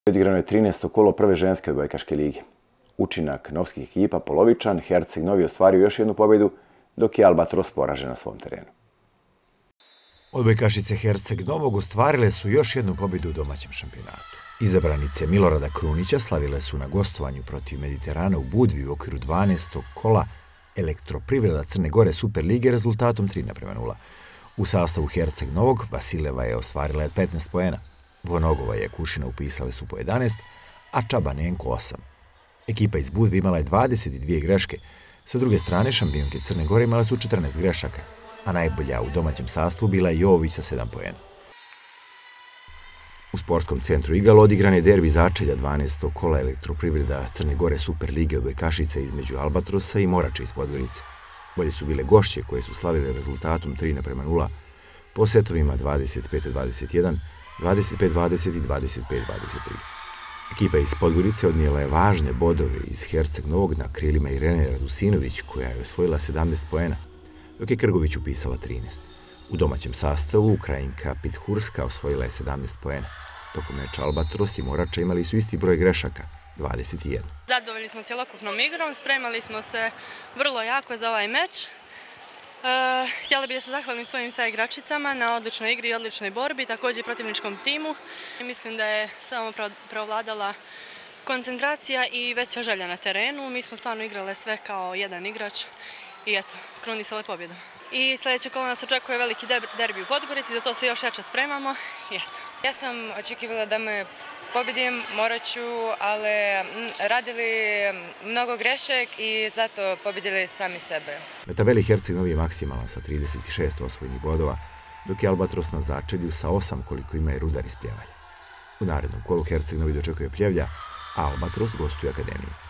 Odigrano je 13. kolo prve ženske odbojkaške lige. Učinak novskih ekipa polovičan, Herceg Novi ostvario još jednu pobjedu, dok je Albatros poražen na svom terenu. Odbojkašice Herceg Novog ostvarile su još jednu pobjedu u domaćem šampionatu. Izabranice Milorada Krunića slavile su na gostovanju protiv Mediterana u Budvi u okviru 12. kola Elektroprivreda Crne Gore Superlige rezultatom 3:0. U sastavu Herceg Novog Vasileva je ostvarila 15 poena, Vonogova i Kušina upisali su po 11, a Čabanenko 8. Ekipa iz Budve imala je 22 greške, sa druge strane šampionke Crne Gore imale su 14 grešaka, a najbolja u domaćem sastavu bila je Jovović sa 7 poena. U sportskom centru Igal odigran je derbi začelja 12. kola Elektroprivreda Crne Gore Superlige odbojkašica između Albatrosa i Morače iz Podgorice. Bolje su bile gošće koje su slavile rezultatom 3:0 po setovima 25-21, 25-20 i 25-23. Ekipa iz Podgorice odnijela je važne bodove iz Herceg Novog na krilima Irene Radusinović, koja je osvojila 17 poena, dok je Krgović upisala 13. U domaćem sastavu Ukrajinka Pithurska osvojila je 17 poena. Tokom meča Albatros i Morača imali su isti broj grešaka, 21. Zadovoljni smo cjelokupnom igrom, spremali smo se vrlo jako za ovaj meč. Htjela bih da se zahvalim svojim saigračicama na odličnoj igri i odličnoj borbi, također i protivničkom timu. Mislim da je samo preovladala koncentracija i veća želja na terenu. Mi smo stvarno igrale sve kao jedan igrač i eto, krunisale pobjedom. I sljedeće kolo nas očekuje veliki derbi u Podgorici, za to se još jače spremamo i eto. Ja sam očekivala da me pobjedim, morat ću, ali radili mnogo grešek i zato pobjedili sami sebe. Na tabeli Herceg Novi je maksimalan sa 36 osvojenih bodova, dok je Albatros na začelju sa 8 koliko ima i Rudar iz Pljevalja. U narednom kolu Herceg Novi dočekuje Pljevlja, a Albatros gostuje Akademiju.